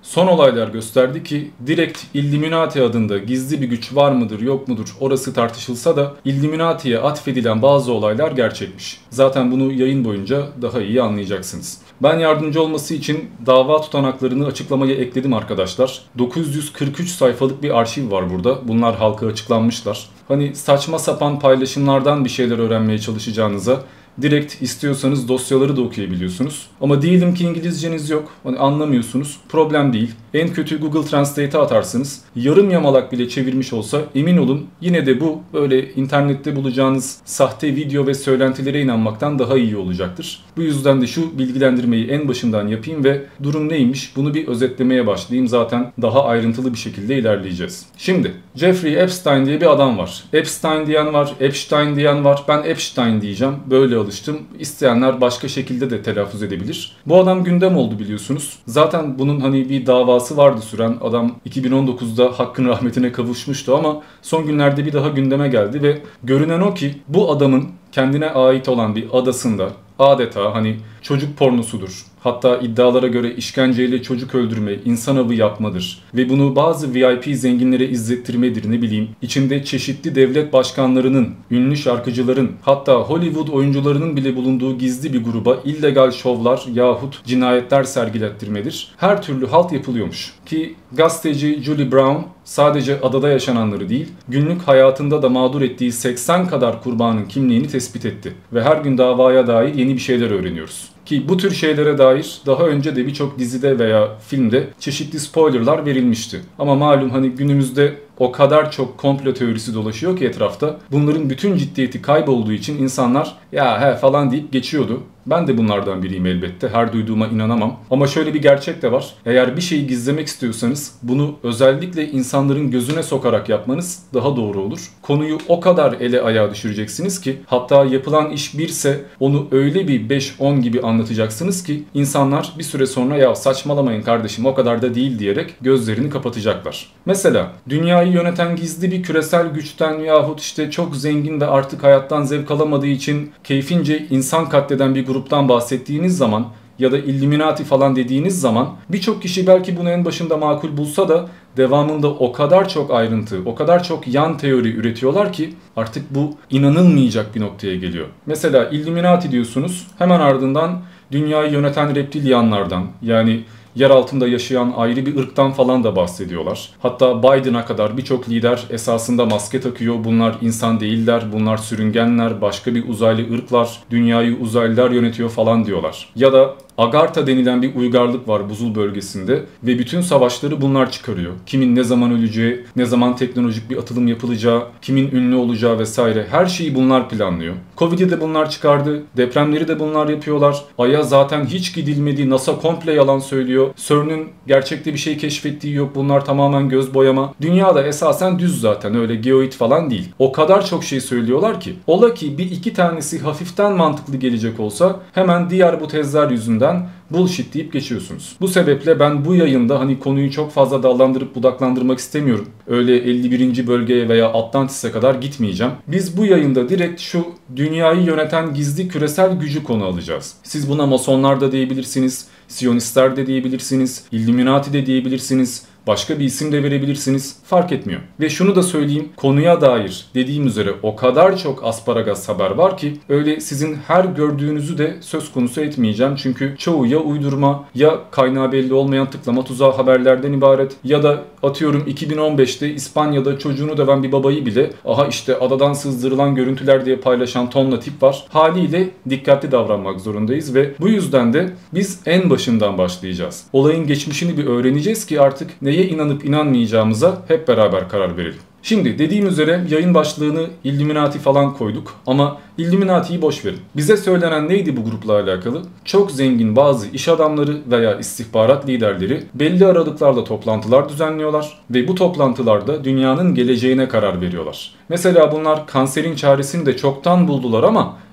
son olaylar gösterdi ki direkt Illuminati adında gizli bir güç var mıdır yok mudur orası tartışılsa da Illuminati'ye atfedilen bazı olaylar gerçekmiş. Zaten bunu yayın boyunca daha iyi anlayacaksınız. Ben yardımcı olması için dava tutanaklarını açıklamaya ekledim arkadaşlar. 943 sayfalık bir arşiv var burada. Bunlar halka açıklanmışlar. Hani saçma sapan paylaşımlardan bir şeyler öğrenmeye çalışacağınıza direkt istiyorsanız dosyaları da okuyabiliyorsunuz. Ama diyelim ki İngilizceniz yok, hani anlamıyorsunuz. Problem değil. En kötü Google Translate'e atarsınız. Yarım yamalak bile çevirmiş olsa emin olun yine de bu böyle internette bulacağınız sahte video ve söylentilere inanmaktan daha iyi olacaktır. Bu yüzden de şu bilgilendirmeyi en başından yapayım ve durum neymiş bunu bir özetlemeye başlayayım. Zaten daha ayrıntılı bir şekilde ilerleyeceğiz. Şimdi Jeffrey Epstein diye bir adam var. Epstein diyen var, Epstein diyen var. Ben Epstein diyeceğim. Böyle alıştım. İsteyenler başka şekilde de telaffuz edebilir. Bu adam gündem oldu biliyorsunuz. Zaten bunun hani bir davası vardı süren. Adam 2019'da hakkın rahmetine kavuşmuştu ama son günlerde bir daha gündeme geldi ve görünen o ki bu adamın kendine ait olan bir adasında adeta hani çocuk pornosudur. Hatta iddialara göre işkenceyle çocuk öldürme, insan avı yapmadır. Ve bunu bazı VIP zenginlere izlettirmedir ne bileyim. İçinde çeşitli devlet başkanlarının, ünlü şarkıcıların, hatta Hollywood oyuncularının bile bulunduğu gizli bir gruba illegal şovlar yahut cinayetler sergilettirmedir. Her türlü halt yapılıyormuş. Ki gazeteci Julie Brown sadece adada yaşananları değil, günlük hayatında da mağdur ettiği 80 kadar kurbanın kimliğini tespit etti. Ve her gün davaya dair yeni bir şeyler öğreniyoruz. Ki bu tür şeylere dair daha önce de birçok dizide veya filmde çeşitli spoilerlar verilmişti. Ama malum hani günümüzde o kadar çok komplo teorisi dolaşıyor ki etrafta. Bunların bütün ciddiyeti kaybolduğu için insanlar ya he falan deyip geçiyordu. Ben de bunlardan biriyim elbette. Her duyduğuma inanamam. Ama şöyle bir gerçek de var. Eğer bir şeyi gizlemek istiyorsanız bunu özellikle insanların gözüne sokarak yapmanız daha doğru olur. Konuyu o kadar ele ayağa düşüreceksiniz ki hatta yapılan iş birse onu öyle bir 5-10 gibi anlatacaksınız ki insanlar bir süre sonra ya saçmalamayın kardeşim o kadar da değil diyerek gözlerini kapatacaklar. Mesela dünyayı yöneten gizli bir küresel güçten yahut işte çok zengin ve artık hayattan zevk alamadığı için keyfince insan katleden bir gruptan bahsettiğiniz zaman ya da Illuminati falan dediğiniz zaman birçok kişi belki bunu en başında makul bulsa da devamında o kadar çok ayrıntı, o kadar çok yan teori üretiyorlar ki artık bu inanılmayacak bir noktaya geliyor. Mesela Illuminati diyorsunuz, hemen ardından dünyayı yöneten reptilyanlardan yani yer altında yaşayan ayrı bir ırktan falan da bahsediyorlar. Hatta Biden'a kadar birçok lider esasında maske takıyor. Bunlar insan değiller, bunlar sürüngenler, başka bir uzaylı ırklar, dünyayı uzaylılar yönetiyor falan diyorlar. Ya da Agartha denilen bir uygarlık var buzul bölgesinde ve bütün savaşları bunlar çıkarıyor. Kimin ne zaman öleceği, ne zaman teknolojik bir atılım yapılacağı, kimin ünlü olacağı vesaire her şeyi bunlar planlıyor. Covid'i de bunlar çıkardı, depremleri de bunlar yapıyorlar. Ay'a zaten hiç gidilmedi, NASA komple yalan söylüyor. CERN'ün gerçekte bir şey keşfettiği yok, bunlar tamamen göz boyama. Dünyada esasen düz zaten, öyle geoid falan değil. O kadar çok şey söylüyorlar ki, ola ki bir iki tanesi hafiften mantıklı gelecek olsa hemen diğer bu tezler yüzünden bullshit deyip geçiyorsunuz. Bu sebeple ben bu yayında hani konuyu çok fazla dallandırıp budaklandırmak istemiyorum. Öyle 51. bölgeye veya Atlantis'e kadar gitmeyeceğim. Biz bu yayında direkt şu dünyayı yöneten gizli küresel gücü konu alacağız. Siz buna masonlar da diyebilirsiniz, Siyonistler de diyebilirsiniz, Illuminati de diyebilirsiniz. Başka bir isim de verebilirsiniz. Fark etmiyor. Ve şunu da söyleyeyim. Konuya dair dediğim üzere o kadar çok asparagas haber var ki öyle sizin her gördüğünüzü de söz konusu etmeyeceğim. Çünkü çoğu ya uydurma ya kaynağı belli olmayan tıklama tuzağı haberlerden ibaret ya da atıyorum 2015'te İspanya'da çocuğunu döven bir babayı bile aha işte adadan sızdırılan görüntüler diye paylaşan tonla tip var. Haliyle dikkatli davranmak zorundayız ve bu yüzden de biz en başından başlayacağız. Olayın geçmişini bir öğreneceğiz ki artık neye inanıp inanmayacağımıza hep beraber karar verelim. Şimdi dediğim üzere yayın başlığını Illuminati falan koyduk ama Illuminati'yi boş verin. Bize söylenen neydi bu grupla alakalı? Çok zengin bazı iş adamları veya istihbarat liderleri belli aralıklarla toplantılar düzenliyorlar ve bu toplantılarda dünyanın geleceğine karar veriyorlar. Mesela bunlar kanserin çaresini de çoktan buldular ama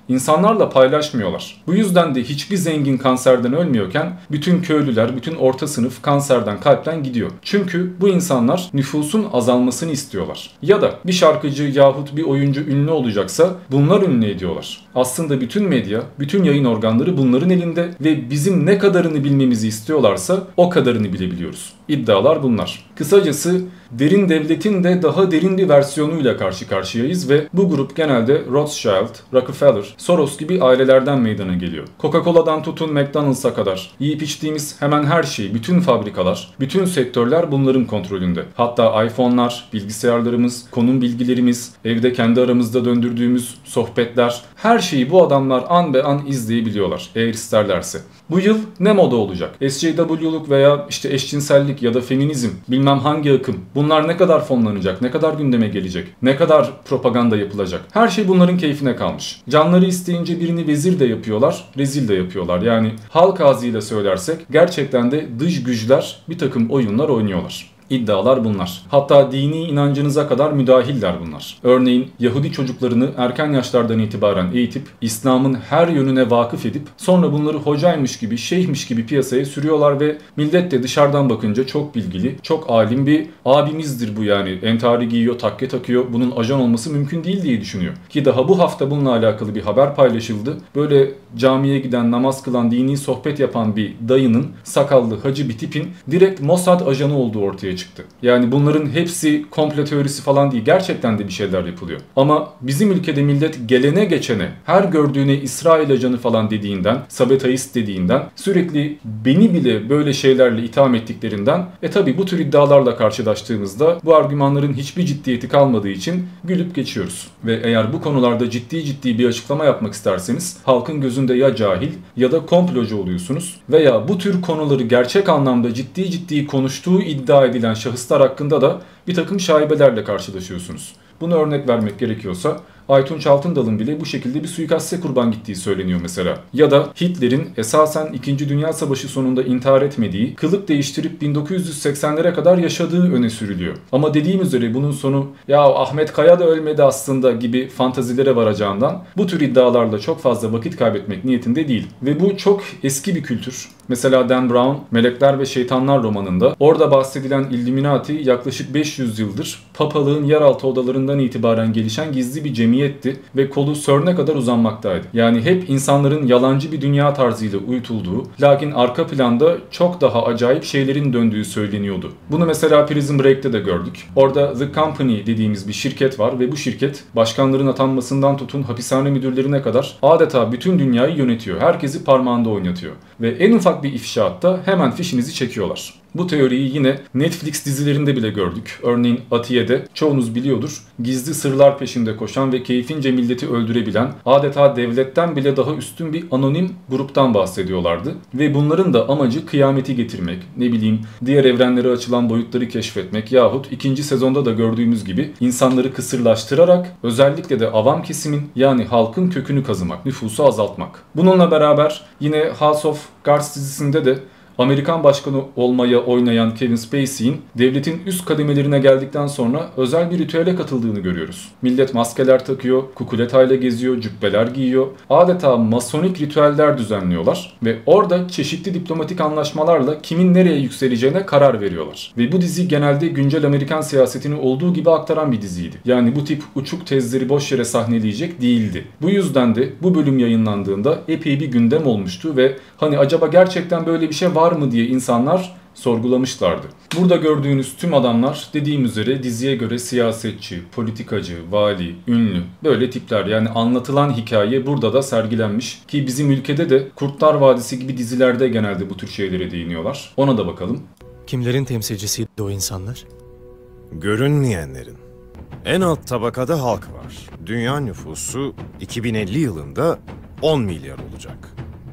İnsanlarla paylaşmıyorlar. Bu yüzden de hiçbir zengin kanserden ölmüyorken bütün köylüler, bütün orta sınıf kanserden, kalpten gidiyor. Çünkü bu insanlar nüfusun azalmasını istiyorlar. Ya da bir şarkıcı yahut bir oyuncu ünlü olacaksa bunlar ünlü ediyorlar. Aslında bütün medya, bütün yayın organları bunların elinde ve bizim ne kadarını bilmemizi istiyorlarsa o kadarını bilebiliyoruz. İddialar bunlar. Kısacası derin devletin de daha derin bir versiyonuyla karşı karşıyayız ve bu grup genelde Rothschild, Rockefeller, Soros gibi ailelerden meydana geliyor. Coca-Cola'dan tutun McDonald's'a kadar yiyip içtiğimiz hemen her şey, bütün fabrikalar, bütün sektörler bunların kontrolünde. Hatta iPhone'lar, bilgisayarlarımız, konum bilgilerimiz, evde kendi aramızda döndürdüğümüz sohbetler, her şeyi bu adamlar an be an izleyebiliyorlar eğer isterlerse. Bu yıl ne moda olacak? SJW'luk veya işte eşcinsellik ya da feminizm, bilmem hangi akım. Bunlar ne kadar fonlanacak, ne kadar gündeme gelecek, ne kadar propaganda yapılacak. Her şey bunların keyfine kalmış. Canları isteyince birini vezir de yapıyorlar, rezil de yapıyorlar. Yani halk ağzıyla söylersek gerçekten de dış güçler bir takım oyunlar oynuyorlar. İddialar bunlar. Hatta dini inancınıza kadar müdahiller bunlar. Örneğin Yahudi çocuklarını erken yaşlardan itibaren eğitip İslam'ın her yönüne vakıf edip sonra bunları hocaymış gibi, şeyhmiş gibi piyasaya sürüyorlar ve millet de dışarıdan bakınca çok bilgili, çok alim bir abimizdir bu yani. Entari giyiyor, takke takıyor. Bunun ajan olması mümkün değil diye düşünüyor. Ki daha bu hafta bununla alakalı bir haber paylaşıldı. Böyle camiye giden, namaz kılan, dini sohbet yapan bir dayının, sakallı hacı bir tipin direkt Mossad ajanı olduğu ortaya çıktı. Yani bunların hepsi komplo teorisi falan değil. Gerçekten de bir şeyler yapılıyor. Ama bizim ülkede millet gelene geçene, her gördüğüne İsrail ajanı falan dediğinden, sabotajist dediğinden, sürekli beni bile böyle şeylerle itham ettiklerinden tabi bu tür iddialarla karşılaştığımızda bu argümanların hiçbir ciddiyeti kalmadığı için gülüp geçiyoruz. Ve eğer bu konularda ciddi bir açıklama yapmak isterseniz halkın gözünde ya cahil ya da komplocu oluyorsunuz veya bu tür konuları gerçek anlamda ciddi konuştuğu iddia edilen şahıslar hakkında da bir takım şaibelerle karşılaşıyorsunuz. Bunu örnek vermek gerekiyorsa Aytunç Altındal'ın bile bu şekilde bir suikaste kurban gittiği söyleniyor mesela. Ya da Hitler'in esasen 2. Dünya Savaşı sonunda intihar etmediği, kılık değiştirip 1980'lere kadar yaşadığı öne sürülüyor. Ama dediğim üzere bunun sonu ya Ahmet Kaya da ölmedi aslında gibi fantazilere varacağından bu tür iddialarla çok fazla vakit kaybetmek niyetinde değil. Ve bu çok eski bir kültür. Mesela Dan Brown, Melekler ve Şeytanlar romanında orada bahsedilen Illuminati yaklaşık 500 yıldır papalığın yeraltı odalarından itibaren gelişen gizli bir cemiyetti ve kolu CERN'e kadar uzanmaktaydı. Yani hep insanların yalancı bir dünya tarzıyla uyutulduğu, lakin arka planda çok daha acayip şeylerin döndüğü söyleniyordu. Bunu mesela Prison Break'te de gördük. Orada The Company dediğimiz bir şirket var ve bu şirket başkanların atanmasından tutun hapishane müdürlerine kadar adeta bütün dünyayı yönetiyor. Herkesi parmağında oynatıyor. Ve en ufak bir ifşaatta hemen fişinizi çekiyorlar. Bu teoriyi yine Netflix dizilerinde bile gördük. Örneğin Atiye'de çoğunuz biliyordur. Gizli sırlar peşinde koşan ve keyfince milleti öldürebilen, adeta devletten bile daha üstün bir anonim gruptan bahsediyorlardı. Ve bunların da amacı kıyameti getirmek, ne bileyim diğer evrenlere açılan boyutları keşfetmek yahut 2. sezonda da gördüğümüz gibi insanları kısırlaştırarak özellikle de avam kesimin yani halkın kökünü kazımak, nüfusu azaltmak. Bununla beraber yine House of Cards dizisinde de Amerikan başkanı olmaya oynayan Kevin Spacey'in devletin üst kademelerine geldikten sonra özel bir ritüele katıldığını görüyoruz. Millet maskeler takıyor, kukuletayla geziyor, cübbeler giyiyor. Adeta masonik ritüeller düzenliyorlar ve orada çeşitli diplomatik anlaşmalarla kimin nereye yükseleceğine karar veriyorlar. Ve bu dizi genelde güncel Amerikan siyasetini olduğu gibi aktaran bir diziydi. Yani bu tip uçuk tezleri boş yere sahneleyecek değildi. Bu yüzden de bu bölüm yayınlandığında epey bir gündem olmuştu ve hani acaba gerçekten böyle bir şey var mı diye insanlar sorgulamışlardı. Burada gördüğünüz tüm adamlar dediğim üzere diziye göre siyasetçi, politikacı, vali, ünlü böyle tipler. Yani anlatılan hikaye burada da sergilenmiş ki bizim ülkede de Kurtlar Vadisi gibi dizilerde genelde bu tür şeylere değiniyorlar. Ona da bakalım. Kimlerin temsilcisiydi o insanlar? Görünmeyenlerin. En alt tabakada halk var. Dünya nüfusu 2050 yılında 10 milyar olacak.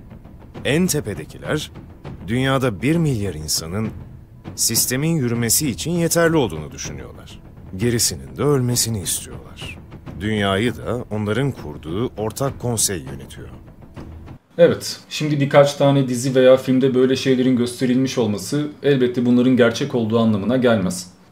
En tepedekiler, dünyada 1 milyar insanın sistemin yürümesi için yeterli olduğunu düşünüyorlar. Gerisinin de ölmesini istiyorlar. Dünyayı da onların kurduğu ortak konsey yönetiyor. Evet, şimdi birkaç tane dizi veya filmde böyle şeylerin gösterilmiş olması elbette bunların gerçek olduğu anlamına gelmez.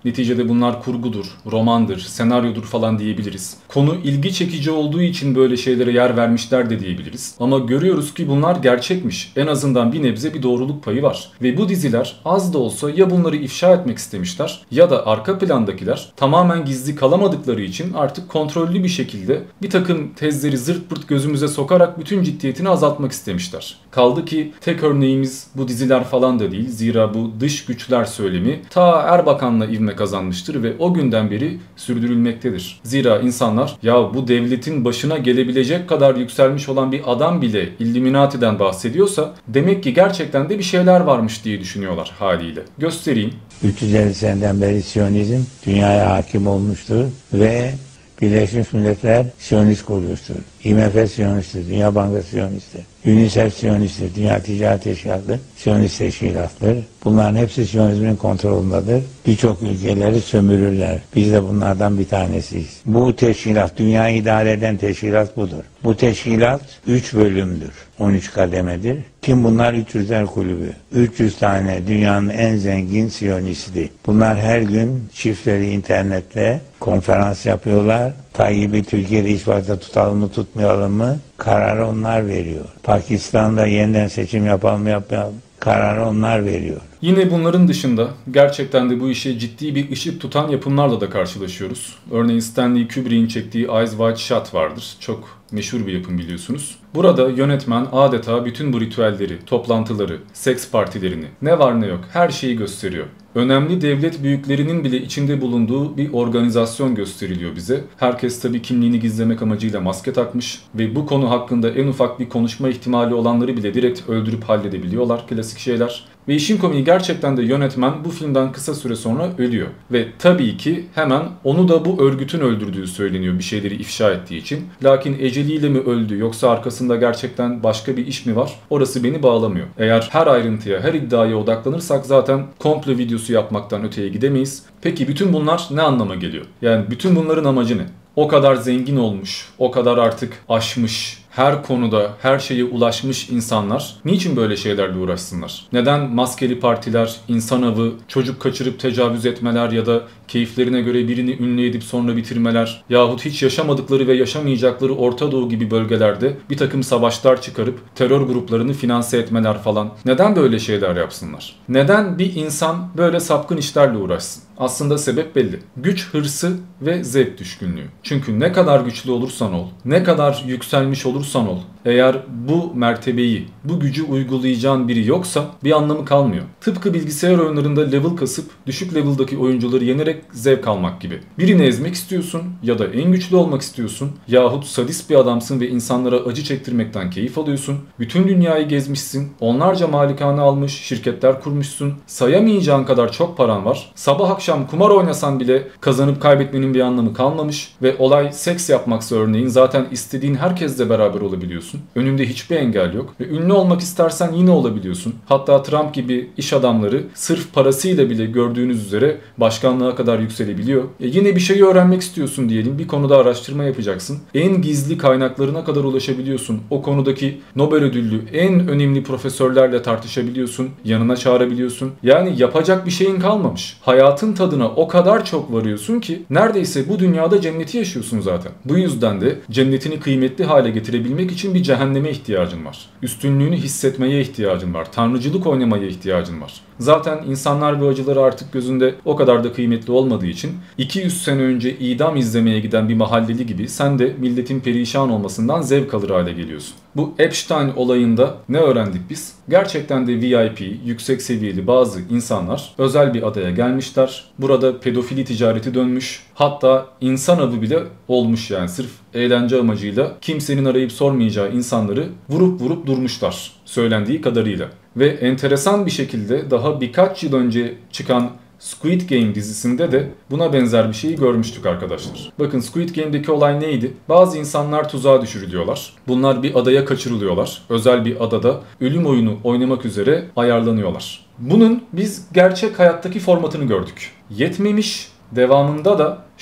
Neticede bunlar kurgudur, romandır, senaryodur falan diyebiliriz. Konu ilgi çekici olduğu için böyle şeylere yer vermişler de diyebiliriz. Ama görüyoruz ki bunlar gerçekmiş. En azından bir nebze bir doğruluk payı var. Ve bu diziler az da olsa ya bunları ifşa etmek istemişler ya da arka plandakiler tamamen gizli kalamadıkları için artık kontrollü bir şekilde bir takım tezleri zırt pırt gözümüze sokarak bütün ciddiyetini azaltmak istemişler. Kaldı ki tek örneğimiz bu diziler falan da değil. Zira bu dış güçler söylemi ta Erbakan'la ivme kazanmıştır ve o günden beri sürdürülmektedir. Zira insanlar ya bu devletin başına gelebilecek kadar yükselmiş olan bir adam bile Illuminati'den bahsediyorsa demek ki gerçekten de bir şeyler varmış diye düşünüyorlar haliyle. Göstereyim. 350 seneden beri Siyonizm dünyaya hakim olmuştur ve Birleşmiş Milletler Siyonist kuruluştur. IMF Siyonisttir, Dünya Bankası Siyonisttir. UNICEF Siyonisttir, Dünya Ticaret Teşkilatı Siyonist teşkilattır. Bunların hepsi Siyonizmin kontrolündedir. Birçok ülkeleri sömürürler. Biz de bunlardan bir tanesiyiz. Bu teşkilat, dünyayı idare eden teşkilat budur. Bu teşkilat 3 bölümdür, 13 kademedir. Kim bunlar? 300'ler kulübü. 300 tane dünyanın en zengin Siyonisti. Bunlar her gün çiftleri internette konferans yapıyorlar. Tayyip'i Türkiye'de iş başta tutalım mı tutmayalım mı? Kararı onlar veriyor. Pakistan'da yeniden seçim yapalım mı yapmayalım? Kararı onlar veriyor. Yine bunların dışında gerçekten de bu işe ciddi bir ışık tutan yapımlarla da karşılaşıyoruz. Örneğin Stanley Kubrick'in çektiği Eyes Wide Shut vardır. Çok meşhur bir yapım biliyorsunuz. Burada yönetmen adeta bütün bu ritüelleri, toplantıları, seks partilerini, ne var ne yok her şeyi gösteriyor. Önemli devlet büyüklerinin bile içinde bulunduğu bir organizasyon gösteriliyor bize. Herkes tabii kimliğini gizlemek amacıyla maske takmış ve bu konu hakkında en ufak bir konuşma ihtimali olanları bile direkt öldürüp halledebiliyorlar. Klasik şeyler. Ve işin komiği gerçekten de yönetmen bu filmden kısa süre sonra ölüyor. Ve tabii ki hemen onu da bu örgütün öldürdüğü söyleniyor bir şeyleri ifşa ettiği için. Lakin eceliyle mi öldü yoksa arkasında gerçekten başka bir iş mi var? Orası beni bağlamıyor. Eğer her ayrıntıya, her iddiaya odaklanırsak zaten komplo videosu yapmaktan öteye gidemeyiz. Peki bütün bunlar ne anlama geliyor? Yani bütün bunların amacı ne? O kadar zengin olmuş, o kadar artık aşmış, her konuda her şeye ulaşmış insanlar niçin böyle şeylerle uğraşsınlar? Neden maskeli partiler, insan avı, çocuk kaçırıp tecavüz etmeler ya da keyiflerine göre birini ünlü edip sonra bitirmeler yahut hiç yaşamadıkları ve yaşamayacakları Orta Doğu gibi bölgelerde bir takım savaşlar çıkarıp terör gruplarını finanse etmeler falan. Neden böyle şeyler yapsınlar? Neden bir insan böyle sapkın işlerle uğraşsın? Aslında sebep belli. Güç hırsı ve zevk düşkünlüğü. Çünkü ne kadar güçlü olursan ol, ne kadar yükselmiş olursan ol, eğer bu mertebeyi, bu gücü uygulayacağın biri yoksa bir anlamı kalmıyor. Tıpkı bilgisayar oyunlarında level kasıp düşük level'daki oyuncuları yenerek zevk almak gibi. Birini ezmek istiyorsun ya da en güçlü olmak istiyorsun yahut sadist bir adamsın ve insanlara acı çektirmekten keyif alıyorsun. Bütün dünyayı gezmişsin, onlarca malikane almış, şirketler kurmuşsun, sayamayacağın kadar çok paran var. Sabah akşam kumar oynasan bile kazanıp kaybetmenin bir anlamı kalmamış ve olay seks yapmaksa örneğin zaten istediğin herkesle beraber olabiliyorsun. Önünde hiçbir engel yok ve ünlü olmak istersen yine olabiliyorsun. Hatta Trump gibi iş adamları sırf parasıyla bile gördüğünüz üzere başkanlığa kadar yükselebiliyor. Yine bir şeyi öğrenmek istiyorsun diyelim. Bir konuda araştırma yapacaksın. En gizli kaynaklarına kadar ulaşabiliyorsun. O konudaki Nobel ödüllü en önemli profesörlerle tartışabiliyorsun. Yanına çağırabiliyorsun. Yani yapacak bir şeyin kalmamış. Hayatın tadına o kadar çok varıyorsun ki neredeyse bu dünyada cenneti yaşıyorsun zaten. Bu yüzden de cennetini kıymetli hale getirebilmek için bir cehenneme ihtiyacın var. Üstünlüğünü hissetmeye ihtiyacın var. Tanrıcılık oynamaya ihtiyacın var. Zaten insanlar ve acıları artık gözünde o kadar da kıymetli olmadığı için 200 sene önce idam izlemeye giden bir mahalleli gibi sen de milletin perişan olmasından zevk alır hale geliyorsun. Bu Epstein olayında ne öğrendik biz? Gerçekten de VIP, yüksek seviyeli bazı insanlar özel bir adaya gelmişler. Burada pedofili ticareti dönmüş. Hatta insan avı bile olmuş yani sırf eğlence amacıyla kimsenin arayıp sormayacağı insanları vurup durmuşlar söylendiği kadarıyla. Ve enteresan bir şekilde daha birkaç yıl önce çıkan Squid Game dizisinde de buna benzer bir şeyi görmüştük arkadaşlar. Bakın Squid Game'deki olay neydi? Bazı insanlar tuzağa düşürülüyorlar. Bunlar bir adaya kaçırılıyorlar. Özel bir adada ölüm oyunu oynamak üzere ayarlanıyorlar. Bunun biz gerçek hayattaki formatını gördük. Yetmemiş. Devamında da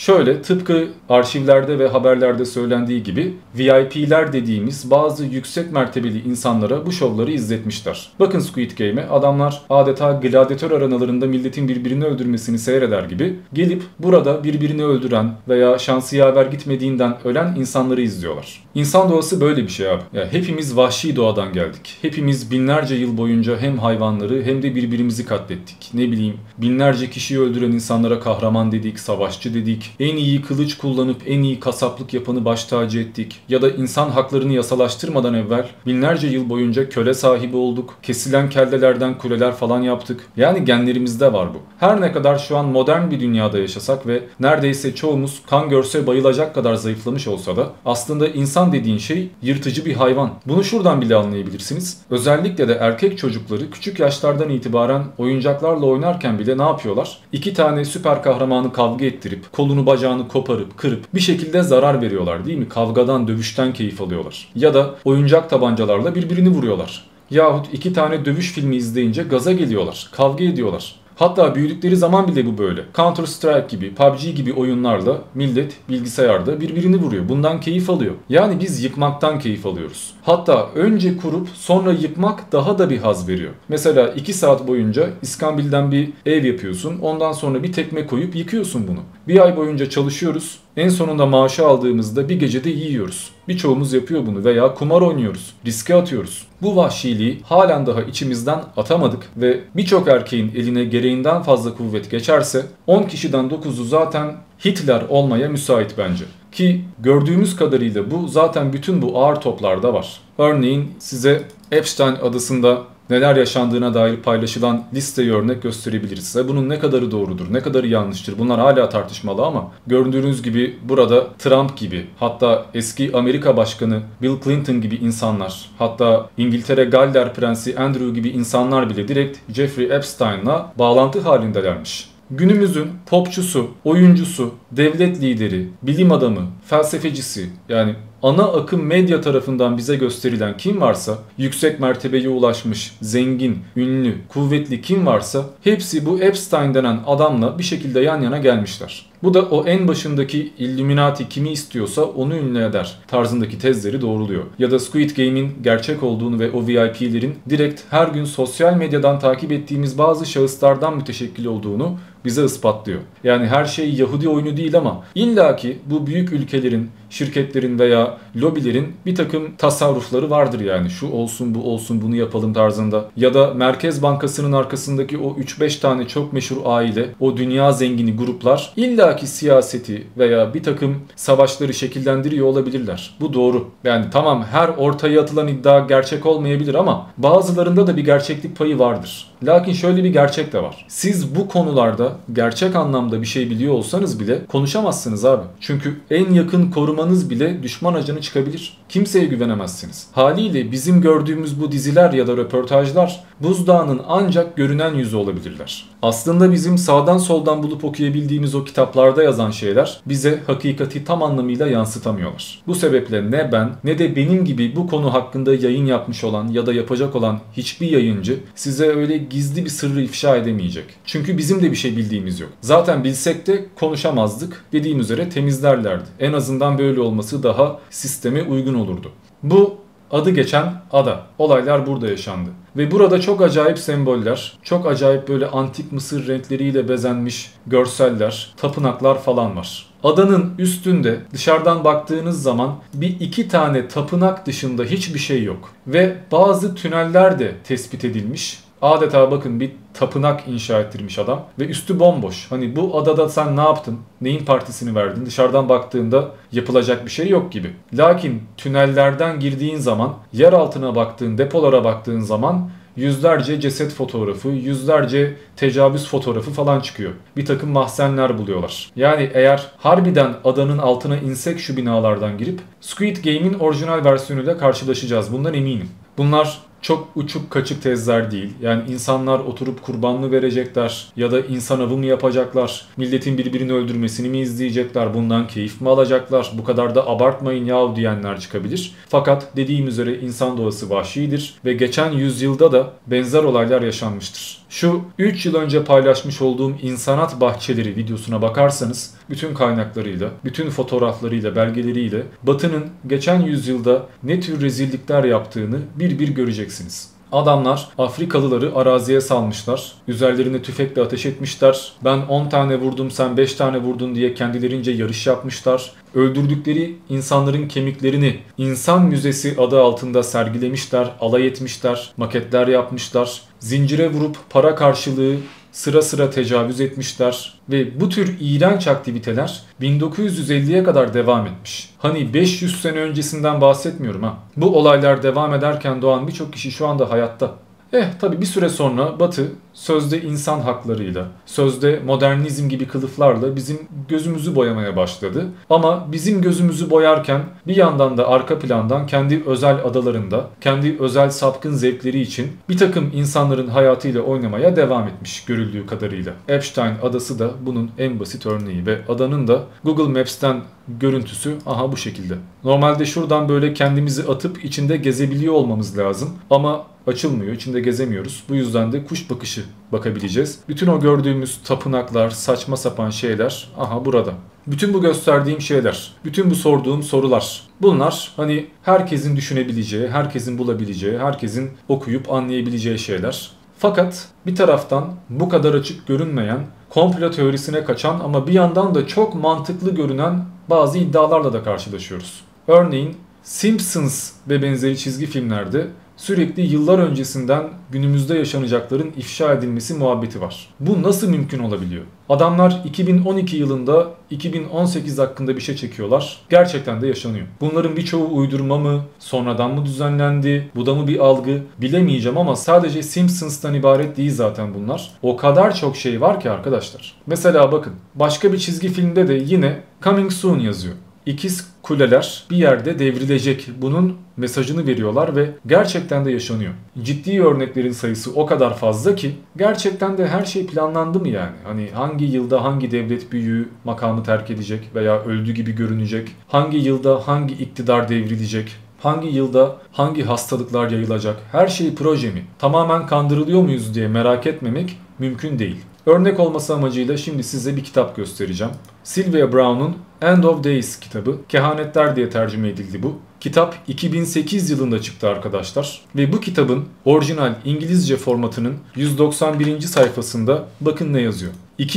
Şöyle, tıpkı arşivlerde ve haberlerde söylendiği gibi VIP'ler dediğimiz bazı yüksek mertebeli insanlara bu şovları izletmişler. Bakın Squid Game'e, adamlar adeta gladyatör arenalarında milletin birbirini öldürmesini seyreder gibi gelip burada birbirini öldüren veya şansı yaver gitmediğinden ölen insanları izliyorlar. İnsan doğası böyle bir şey abi. Ya hepimiz vahşi doğadan geldik. Hepimiz binlerce yıl boyunca hem hayvanları hem de birbirimizi katlettik. Ne bileyim, binlerce kişiyi öldüren insanlara kahraman dedik, savaşçı dedik. En iyi kılıç kullanıp en iyi kasaplık yapanı baş tacı ettik. Ya da insan haklarını yasalaştırmadan evvel binlerce yıl boyunca köle sahibi olduk. Kesilen kellelerden kuleler falan yaptık. Yani genlerimizde var bu. Her ne kadar şu an modern bir dünyada yaşasak ve neredeyse çoğumuz kan görse bayılacak kadar zayıflamış olsa da aslında insan dediğin şey yırtıcı bir hayvan. Bunu şuradan bile anlayabilirsiniz. Özellikle de erkek çocukları küçük yaşlardan itibaren oyuncaklarla oynarken bile ne yapıyorlar? İki tane süper kahramanı kavga ettirip, kolunu bacağını koparıp, kırıp bir şekilde zarar veriyorlar değil mi? Kavgadan, dövüşten keyif alıyorlar. Ya da oyuncak tabancalarla birbirini vuruyorlar. Yahut iki tane dövüş filmi izleyince gaza geliyorlar, kavga ediyorlar. Hatta büyüdükleri zaman bile bu böyle. Counter Strike gibi, PUBG gibi oyunlarla millet bilgisayarda birbirini vuruyor. Bundan keyif alıyor. Yani biz yıkmaktan keyif alıyoruz. Hatta önce kurup sonra yıkmak daha da bir haz veriyor. Mesela 2 saat boyunca iskambilden bir ev yapıyorsun. Ondan sonra bir tekme koyup yıkıyorsun bunu. Bir ay boyunca çalışıyoruz. En sonunda maaşı aldığımızda bir gecede yiyoruz. Birçoğumuz yapıyor bunu veya kumar oynuyoruz. Riske atıyoruz. Bu vahşiliği halen daha içimizden atamadık ve birçok erkeğin eline gereğinden fazla kuvvet geçerse 10 kişiden 9'u zaten Hitler olmaya müsait bence. Ki gördüğümüz kadarıyla bu zaten bütün bu ağır toplarda var. Örneğin size Epstein adasında neler yaşandığına dair paylaşılan listeyi örnek gösterebiliriz size. Bunun ne kadarı doğrudur, ne kadarı yanlıştır bunlar hala tartışmalı ama gördüğünüz gibi burada Trump gibi, hatta eski Amerika Başkanı Bill Clinton gibi insanlar, hatta İngiltere Galler Prensi Andrew gibi insanlar bile direkt Jeffrey Epstein'la bağlantı halindelermiş. Günümüzün popçusu, oyuncusu, devlet lideri, bilim adamı, felsefecisi, yani ana akım medya tarafından bize gösterilen kim varsa, yüksek mertebeye ulaşmış, zengin, ünlü, kuvvetli kim varsa hepsi bu Epstein denen adamla bir şekilde yan yana gelmişler. Bu da o en başındaki Illuminati kimi istiyorsa onu ünlü eder tarzındaki tezleri doğruluyor. Ya da Squid Game'in gerçek olduğunu ve o VIP'lerin direkt her gün sosyal medyadan takip ettiğimiz bazı şahıslardan müteşekkil olduğunu bize ispatlıyor. Yani her şey Yahudi oyunu değil ama illaki bu büyük ülkelerin, şirketlerin veya lobilerin bir takım tasarrufları vardır yani. Şu olsun, bu olsun, bunu yapalım tarzında. Ya da Merkez Bankası'nın arkasındaki o 3-5 tane çok meşhur aile, o dünya zengini gruplar illaki siyaseti veya bir takım savaşları şekillendiriyor olabilirler. Bu doğru. Yani tamam, her ortaya atılan iddia gerçek olmayabilir ama bazılarında da bir gerçeklik payı vardır. Lakin şöyle bir gerçek de var. Siz bu konularda gerçek anlamda bir şey biliyor olsanız bile konuşamazsınız abi. Çünkü en yakın korumanız bile düşman ajanı çıkabilir. Kimseye güvenemezsiniz. Haliyle bizim gördüğümüz bu diziler ya da röportajlar buzdağının ancak görünen yüzü olabilirler. Aslında bizim sağdan soldan bulup okuyabildiğimiz o kitaplarda yazan şeyler bize hakikati tam anlamıyla yansıtamıyorlar. Bu sebeple ne ben ne de benim gibi bu konu hakkında yayın yapmış olan ya da yapacak olan hiçbir yayıncı size öyle gizli bir sırrı ifşa edemeyecek. Çünkü bizim de bir şey bildiğimiz yok. Zaten bilsek de konuşamazdık. Dediğim üzere temizlerlerdi. En azından böyle olması daha sisteme uygun olurdu. Bu adı geçen ada. Olaylar burada yaşandı. Ve burada çok acayip semboller, çok acayip böyle antik Mısır renkleriyle bezenmiş görseller, tapınaklar falan var. Adanın üstünde dışarıdan baktığınız zaman bir iki tane tapınak dışında hiçbir şey yok. Ve bazı tüneller de tespit edilmiş. Adeta bakın bir tapınak inşa ettirmiş adam ve üstü bomboş. Hani bu adada sen ne yaptın? Neyin partisini verdin? Dışarıdan baktığında yapılacak bir şey yok gibi. Lakin tünellerden girdiğin zaman, yer altına baktığın, depolara baktığın zaman yüzlerce ceset fotoğrafı, yüzlerce tecavüz fotoğrafı falan çıkıyor. Bir takım mahzenler buluyorlar. Yani eğer harbiden adanın altına insek şu binalardan girip Squid Game'in orijinal versiyonuyla karşılaşacağız. Bundan eminim. Bunlar çok uçuk kaçık tezler değil. Yani insanlar oturup kurban mı verecekler ya da insan avı mı yapacaklar? Milletin birbirini öldürmesini mi izleyecekler? Bundan keyif mi alacaklar? Bu kadar da abartmayın yahu diyenler çıkabilir. Fakat dediğim üzere insan doğası vahşidir ve geçen yüzyılda da benzer olaylar yaşanmıştır. Şu 3 yıl önce paylaşmış olduğum insanat bahçeleri videosuna bakarsanız bütün kaynaklarıyla, bütün fotoğraflarıyla, belgeleriyle Batı'nın geçen yüzyılda ne tür rezillikler yaptığını bir bir göreceksiniz. Adamlar Afrikalıları araziye salmışlar. Üzerlerine tüfekle ateş etmişler. Ben 10 tane vurdum sen 5 tane vurdun diye kendilerince yarış yapmışlar. Öldürdükleri insanların kemiklerini insan müzesi adı altında sergilemişler, alay etmişler, maketler yapmışlar. Zincire vurup para karşılığı sıra sıra tecavüz etmişler ve bu tür iğrenç aktiviteler 1950'ye kadar devam etmiş. Hani 500 sene öncesinden bahsetmiyorum ha. Bu olaylar devam ederken doğan birçok kişi şu anda hayatta. Tabi bir süre sonra Batı sözde insan haklarıyla, sözde modernizm gibi kılıflarla bizim gözümüzü boyamaya başladı. Ama bizim gözümüzü boyarken bir yandan da arka plandan kendi özel adalarında, kendi özel sapkın zevkleri için bir takım insanların hayatıyla oynamaya devam etmiş görüldüğü kadarıyla. Epstein adası da bunun en basit örneği ve adanın da Google Maps'ten görüntüsü aha bu şekilde. Normalde şuradan böyle kendimizi atıp içinde gezebiliyor olmamız lazım ama açılmıyor, içinde gezemiyoruz. Bu yüzden de kuş bakışı bakabileceğiz. Bütün o gördüğümüz tapınaklar, saçma sapan şeyler aha burada. Bütün bu gösterdiğim şeyler, bütün bu sorduğum sorular. Bunlar hani herkesin düşünebileceği, herkesin bulabileceği, herkesin okuyup anlayabileceği şeyler. Fakat bir taraftan bu kadar açık görünmeyen, komplo teorisine kaçan ama bir yandan da çok mantıklı görünen bazı iddialarla da karşılaşıyoruz. Örneğin Simpsons ve benzeri çizgi filmlerde sürekli yıllar öncesinden günümüzde yaşanacakların ifşa edilmesi muhabbeti var. Bu nasıl mümkün olabiliyor? Adamlar 2012 yılında 2018 hakkında bir şey çekiyorlar. Gerçekten de yaşanıyor. Bunların birçoğu uydurma mı? Sonradan mı düzenlendi? Bu da mı bir algı? Bilemeyeceğim ama sadece Simpsons'tan ibaret değil zaten bunlar. O kadar çok şey var ki arkadaşlar. Mesela bakın başka bir çizgi filmde de yine Coming Soon yazıyor. İkiz kuleler bir yerde devrilecek. Bunun mesajını veriyorlar ve gerçekten de yaşanıyor. Ciddi örneklerin sayısı o kadar fazla ki gerçekten de her şey planlandı mı yani? Hani hangi yılda hangi devlet büyüğü makamı terk edecek veya öldü gibi görünecek? Hangi yılda hangi iktidar devrilecek? Hangi yılda hangi hastalıklar yayılacak? Her şey proje mi? Tamamen kandırılıyor muyuz diye merak etmemek mümkün değil. Örnek olması amacıyla şimdi size bir kitap göstereceğim. Sylvia Browne'un End of Days kitabı. Kehanetler diye tercüme edildi bu. Kitap 2008 yılında çıktı arkadaşlar. Ve bu kitabın orijinal İngilizce formatının 191. sayfasında bakın ne yazıyor.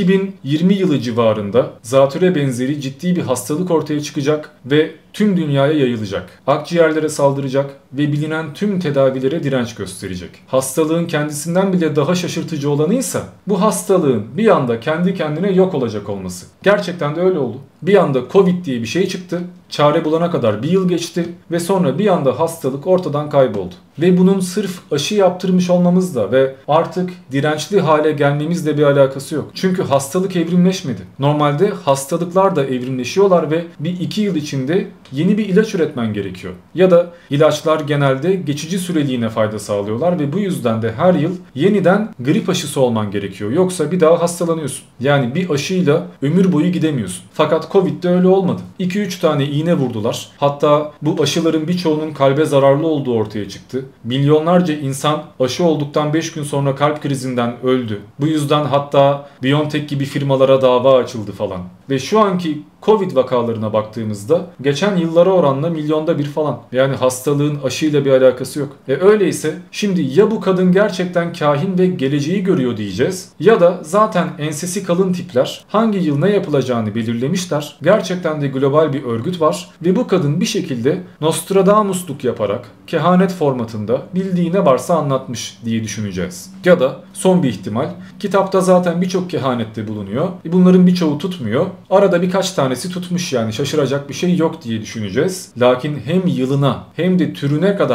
2020 yılı civarında zatüre benzeri ciddi bir hastalık ortaya çıkacak ve tüm dünyaya yayılacak. Akciğerlere saldıracak ve bilinen tüm tedavilere direnç gösterecek. Hastalığın kendisinden bile daha şaşırtıcı olanıysa bu hastalığın bir anda kendi kendine yok olacak olması. Gerçekten de öyle oldu. Bir anda Covid diye bir şey çıktı. Çare bulana kadar bir yıl geçti ve sonra bir anda hastalık ortadan kayboldu. Ve bunun sırf aşı yaptırmış olmamızla ve artık dirençli hale gelmemizle bir alakası yok. Çünkü hastalık evrimleşmedi. Normalde hastalıklar da evrimleşiyorlar ve bir 2 yıl içinde yeni bir ilaç üretmen gerekiyor. Ya da ilaçlar genelde geçici süreliğine fayda sağlıyorlar ve bu yüzden de her yıl yeniden grip aşısı olman gerekiyor. Yoksa bir daha hastalanıyorsun. Yani bir aşıyla ömür boyu gidemiyorsun. Fakat Covid'de öyle olmadı. 2-3 tane iğne vurdular. Hatta bu aşıların birçoğunun kalbe zararlı olduğu ortaya çıktı. Milyonlarca insan aşı olduktan 5 gün sonra kalp krizinden öldü. Bu yüzden hatta BioNTech gibi firmalara dava açıldı falan. Ve şu anki Covid vakalarına baktığımızda geçen yıllara oranla milyonda bir falan. Yani hastalığın aşıyla bir alakası yok. Öyleyse şimdi ya bu kadın gerçekten kahin ve geleceği görüyor diyeceğiz ya da zaten ensesi kalın tipler hangi yıl ne yapılacağını belirlemişler. Gerçekten de global bir örgüt var ve bu kadın bir şekilde Nostradamusluk yaparak kehanet formatında bildiği ne varsa anlatmış diye düşüneceğiz. Ya da son bir ihtimal kitapta zaten birçok kehanette bulunuyor. Bunların birçoğu tutmuyor. Arada birkaç tanesi tutmuş yani şaşıracak bir şey yok diye düşüneceğiz. Lakin hem yılına hem de türüne kadar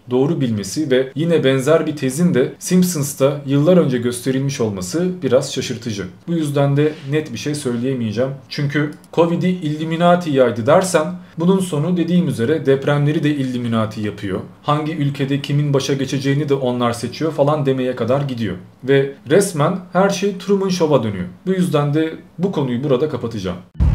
doğru bilmesi ve yine benzer bir tezin de Simpsons'ta yıllar önce gösterilmiş olması biraz şaşırtıcı. Bu yüzden de net bir şey söyleyemeyeceğim. Çünkü Covid'i Illuminati yaydı dersen bunun sonu dediğim üzere depremleri de Illuminati yapıyor. Hangi ülkede kimin başa geçeceğini de onlar seçiyor falan demeye kadar gidiyor. Ve resmen her şey Truman Show'a dönüyor. Bu yüzden de bu konuyu burada kapatacağım.